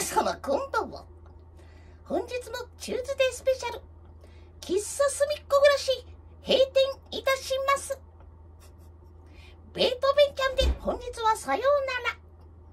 様こんばんは。本日のチューズデースペシャル、喫茶すみっこ暮らし閉店いたします。ベートーベンちゃんで本日はさようなら。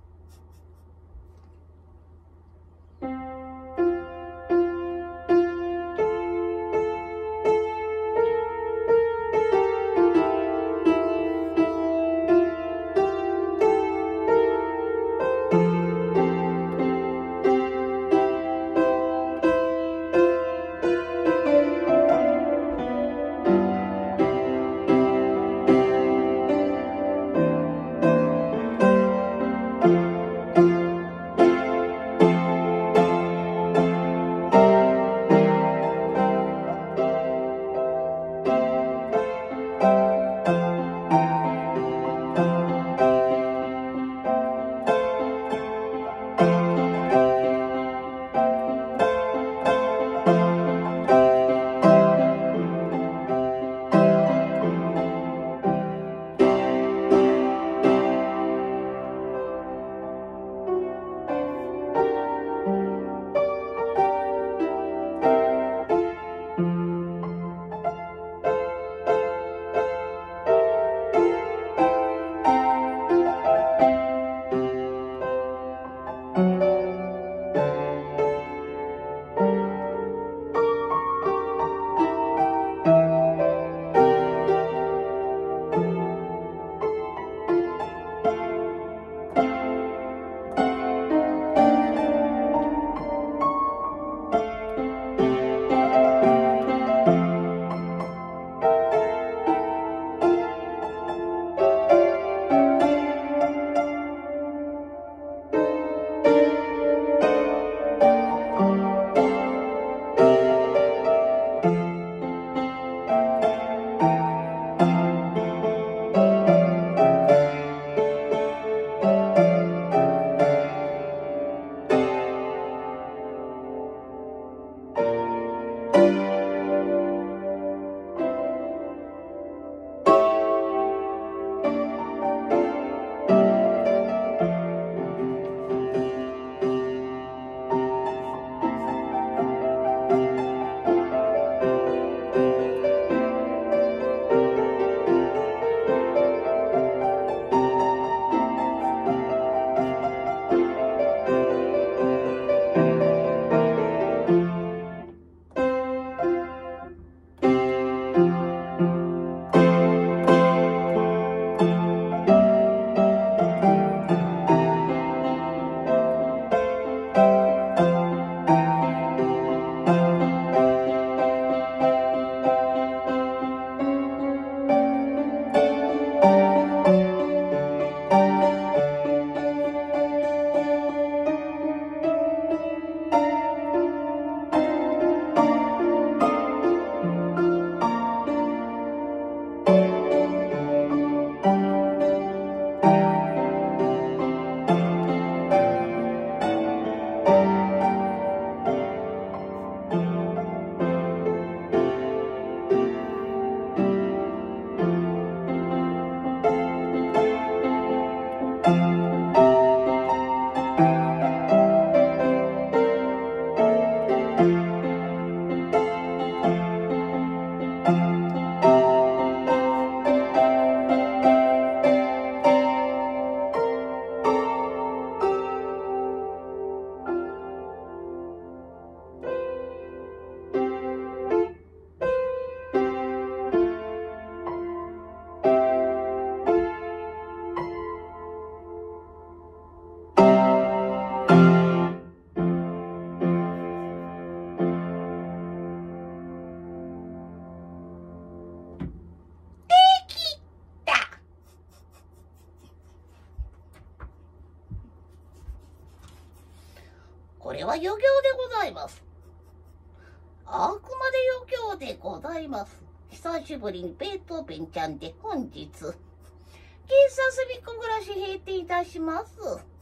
これは余興でございます。あくまで余興でございます。久しぶりにベートーベンちゃんで本日、喫茶すみっこ暮らし閉店いたします。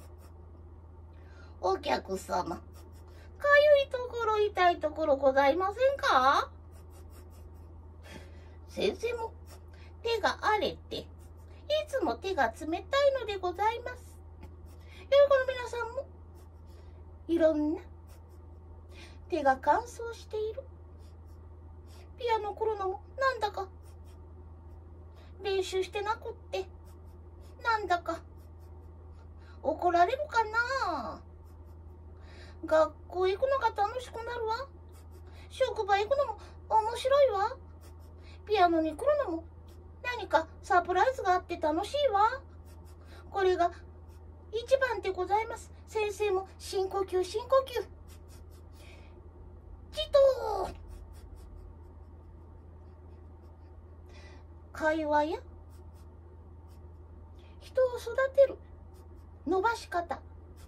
お客様、かゆいところ痛いところございませんか？先生も手が荒れて、いつも手が冷たいのでございます。この皆さんもいろんな手が乾燥している。ピアノ来るのもなんだか練習してなくって、なんだか怒られるかな。学校行くのが楽しくなるわ。職場行くのも面白いわ。ピアノに来るのも何かサプライズがあって楽しいわ。これが一番でございます。先生も深呼吸深呼吸。じと会話や人を育てる伸ばし方、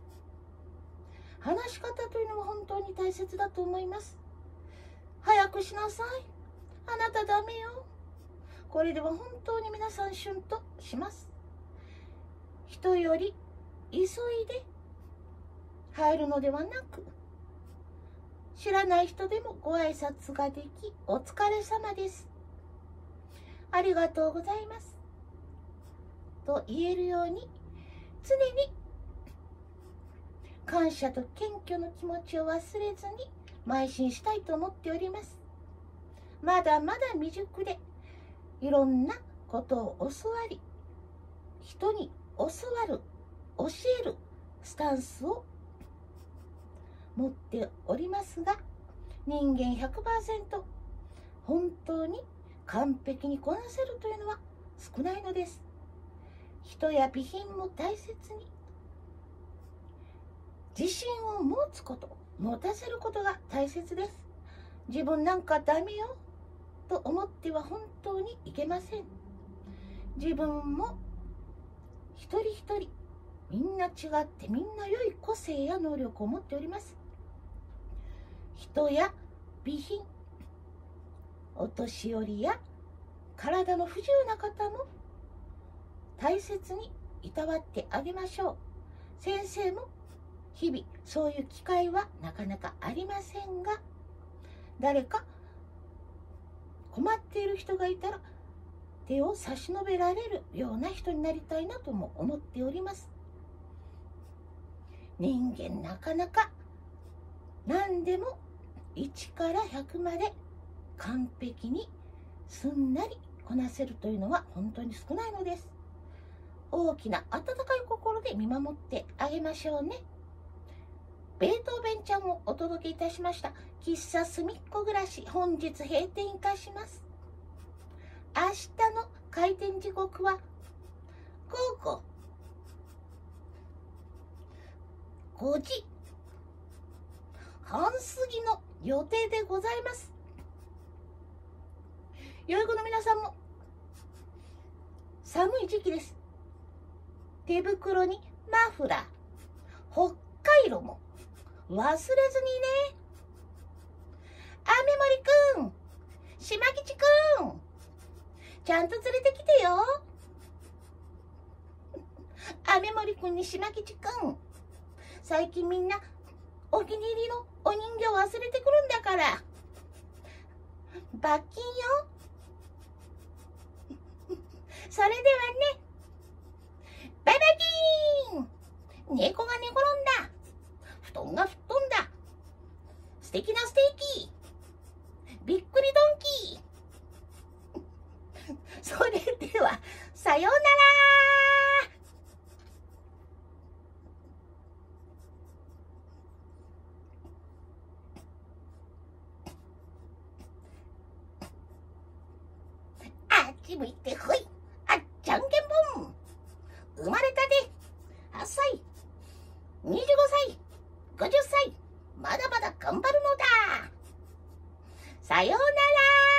話し方というのは本当に大切だと思います。早くしなさい。あなたダメよ。これでは本当に皆さんシュンとします。人より急いで入るのではなく、知らない人でもご挨拶ができ、お疲れ様です。ありがとうございます。と言えるように、常に感謝と謙虚の気持ちを忘れずに邁進したいと思っております。まだまだ未熟で、いろんなことを教わり、人に教わる、教えるスタンスを持っておりますが、人間 100% 本当に完璧にこなせるというのは少ないのです。人や備品も大切に自信を持つこと、持たせることが大切です。自分なんかダメよと思っては本当にいけません。自分も一人一人みんな違ってみんな良い個性や能力を持っております。人や備品、お年寄りや体の不自由な方も大切にいたわってあげましょう。先生も日々そういう機会はなかなかありませんが、誰か困っている人がいたら手を差し伸べられるような人になりたいなとも思っております。人間なかなか何でも1から100まで完璧にすんなりこなせるというのは本当に少ないのです。大きな温かい心で見守ってあげましょうね。ベートーベンちゃんをお届けいたしました。喫茶すみっこ暮らし、本日閉店いたします。明日の開店時刻は午後5時半過ぎの予定でございます。良い子の皆さんも寒い時期です。手袋にマフラー、北海道も忘れずにね。雨森くん、島吉くん、ちゃんと連れてきてよ。雨森くんに島吉くん、最近みんなお気に入りのお人形忘れてくるんだから、罰金よ。それではね、バイバイキーン。猫が寝転んだ、布団が吹っ飛んだ、素敵なステーキ、びっくりドンキー。それではさようなら。あっち向いてほい。あっじゃんけんぽん。生まれたて8歳、25歳、50歳、まだまだ頑張るのだ。さようなら。